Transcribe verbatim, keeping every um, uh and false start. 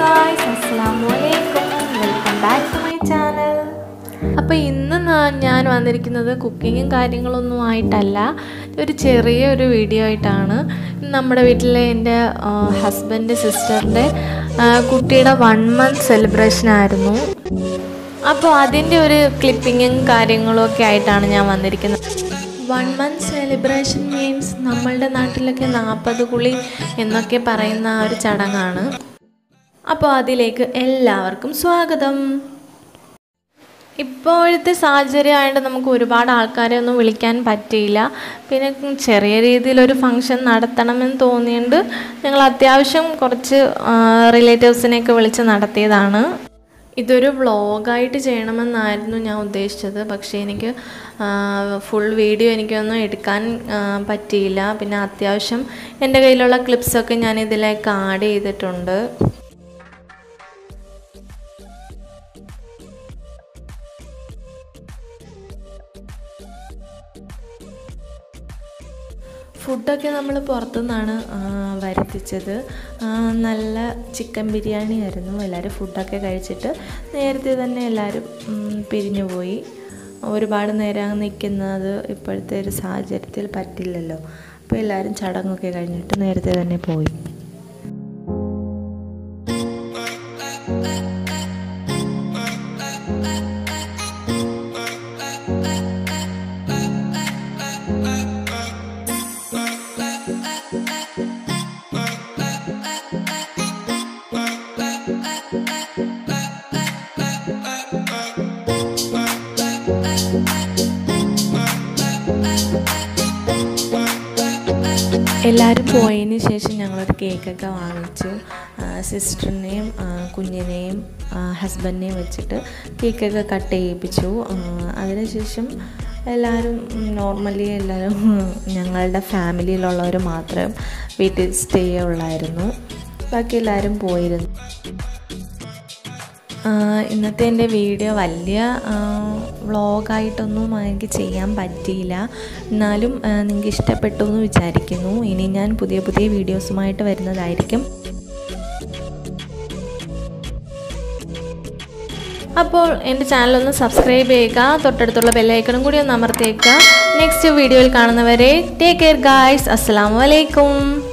guys, Assalamualaikum. Welcome back to my channel. അപ്പോൾ ഇന്ന് ഞാൻ വന്നിരിക്കുന്നത് കുക്കിങ്ങും കാര്യങ്ങളൊന്നും ആയിട്ടല്ല, ഒരു ചെറിയൊരു വീഡിയോ ആയിട്ടാണ്. നമ്മുടെ വീട്ടിലെ എൻ്റെ ഹസ്ബൻഡ് സിസ്റ്ററിൻ്റെ കുട്ടിയുടെ വൺ മന്ത് സെലിബ്രേഷൻ ആയിരുന്നു. അപ്പോൾ അതിൻ്റെ ഒരു ക്ലിപ്പിങ്ങും കാര്യങ്ങളും ഒക്കെ ആയിട്ടാണ് ഞാൻ വന്നിരിക്കുന്നത്. വൺ മന്ത് സെലിബ്രേഷൻ മീൻസ് നമ്മളുടെ നാട്ടിലൊക്കെ നാൽപ്പത് കുളി എന്നൊക്കെ പറയുന്ന ഒരു ചടങ്ങാണ്. അപ്പോൾ അതിലേക്ക് എല്ലാവർക്കും സ്വാഗതം. ഇപ്പോഴത്തെ സാഹചര്യം ആയതുകൊണ്ട് നമുക്ക് ഒരുപാട് ആൾക്കാരെ ഒന്നും വിളിക്കാൻ പറ്റിയില്ല. പിന്നെ ചെറിയ രീതിയിലൊരു ഫംഗ്ഷൻ നടത്തണമെന്ന് തോന്നിയുകൊണ്ട് ഞങ്ങൾ അത്യാവശ്യം കുറച്ച് റിലേറ്റീവ്സിനെയൊക്കെ വിളിച്ച് നടത്തിയതാണ്. ഇതൊരു വ്ളോഗായിട്ട് ചെയ്യണമെന്നായിരുന്നു ഞാൻ ഉദ്ദേശിച്ചത്, പക്ഷേ എനിക്ക് ഫുൾ വീഡിയോ എനിക്കൊന്നും എടുക്കാൻ പറ്റിയില്ല. പിന്നെ അത്യാവശ്യം എൻ്റെ കയ്യിലുള്ള ക്ലിപ്സൊക്കെ ഞാൻ ഇതിലേക്ക് ആഡ് ചെയ്തിട്ടുണ്ട്. ഫുഡൊക്കെ നമ്മൾ പുറത്തുനിന്നാണ് വരുത്തിച്ചത്. നല്ല ചിക്കൻ ബിരിയാണി ആയിരുന്നു. എല്ലാവരും ഫുഡൊക്കെ കഴിച്ചിട്ട് നേരത്തെ തന്നെ എല്ലാവരും പിരിഞ്ഞു പോയി. ഒരുപാട് നേരം നിൽക്കുന്നത് ഇപ്പോഴത്തെ ഒരു സാഹചര്യത്തിൽ പറ്റില്ലല്ലോ. അപ്പോൾ എല്ലാവരും ചടങ്ങൊക്കെ കഴിഞ്ഞിട്ട് നേരത്തെ തന്നെ പോയി. എല്ലാവരും പോയതിന് ശേഷം ഞങ്ങളൊരു കേക്കൊക്കെ വാങ്ങിച്ചു. സിസ്റ്ററിനെയും കുഞ്ഞിനെയും ഹസ്ബൻഡിനെയും വെച്ചിട്ട് കേക്കൊക്കെ കട്ട് ചെയ്യിപ്പിച്ചു. അതിനുശേഷം എല്ലാവരും നോർമലി എല്ലാവരും ഞങ്ങളുടെ ഫാമിലിയിലുള്ളവർ മാത്രം വീട്ടിൽ സ്റ്റേ ഉള്ളായിരുന്നു. ബാക്കി എല്ലാവരും പോയിരുന്നു. ഇന്നത്തെ എൻ്റെ വീഡിയോ വലിയ വ്ളോഗായിട്ടൊന്നും എനിക്ക് ചെയ്യാൻ പറ്റിയില്ല. എന്നാലും നിങ്ങൾക്ക് ഇഷ്ടപ്പെട്ടു എന്ന് വിചാരിക്കുന്നു. ഇനി ഞാൻ പുതിയ പുതിയ വീഡിയോസുമായിട്ട് വരുന്നതായിരിക്കും. അപ്പോൾ എൻ്റെ ചാനലൊന്ന് സബ്സ്ക്രൈബ് ചെയ്യുക, തൊട്ടടുത്തുള്ള ബെല്ലൈക്കണും കൂടി ഒന്ന് അമർത്തിയേക്കുക. നെക്സ്റ്റ് വീഡിയോയിൽ കാണുന്നവരെ ടേക്ക് കെയർ ഗായ്സ്. അസ്സലാമു അലൈക്കും.